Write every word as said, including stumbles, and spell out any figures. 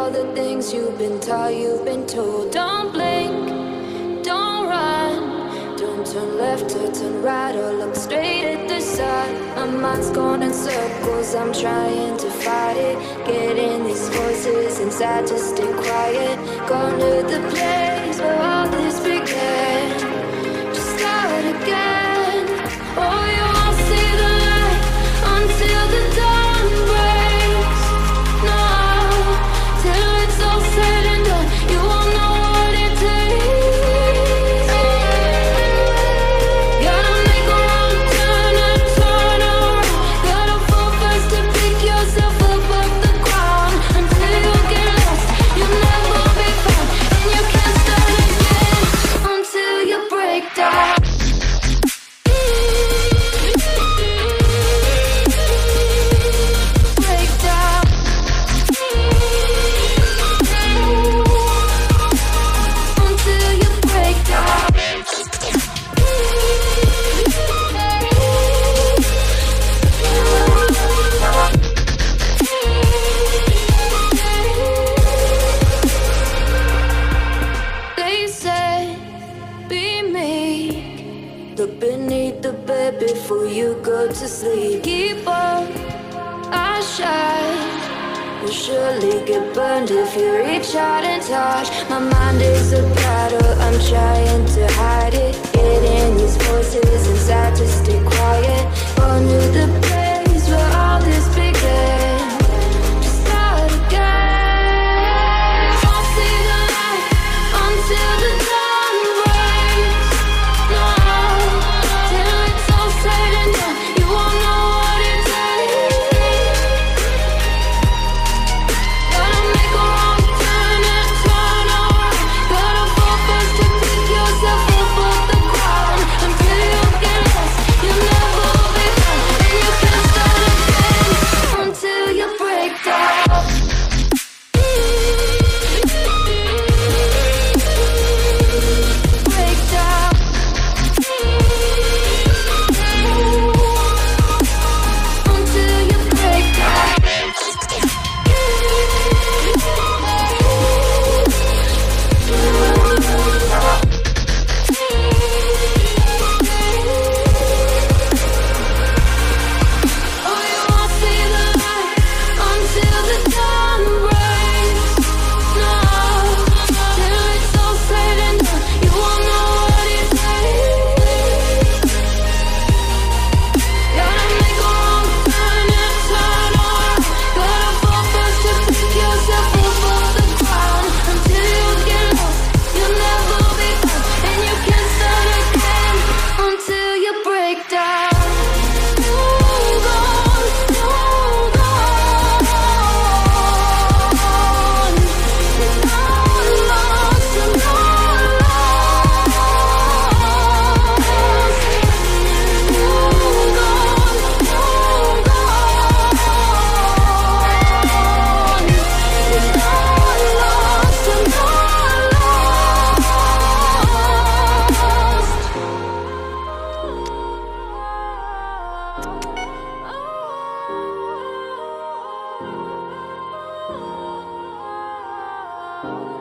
all the things you've been taught, you've been told. Don't blink, don't run, don't turn left or turn right or look straight at the sun. My mind's going in circles, I'm trying to fight it. Getting these voices inside to stay quiet. Going to the place where all this began. Just start again. Oh, you won't see the light until the dawn breaks. No, till it's all said and done, you won't know what it takes. Gotta make a wrong turn and turn around. Gotta fall fast to pick yourself up off the ground. Until you get lost, you'll never be found. And you can't start again until you break down. Look beneath the bed before you go to sleep. Keep on, I shine. You'll surely get burned if you reach out and touch. My mind is a battle, I'm trying to hide it. Getting these voices inside to stay quiet. On to the place where all this began. Just start again. Won't see the light until the dawn breaks. No, till it's all said and done, you won't know what it takes. Gotta make a wrong turn and turn around. Gotta fall fast to pick yourself up off the ground. Until you get lost, you'll never be found. And you can't start again until you break down. Break down. Until you break down. Oh, you won't see the light until the dawn breaks. No, till it's all said and done, you won't know what it takes. Gotta make a wrong turn and turn around. Gotta fall fast to pick yourself up off the ground. Until you get lost, you'll never be found. And you can't start again until you break down. Hold on, hold on. You're not lost, you're not lost. Hold on, hold on. You're not lost, you're not lost.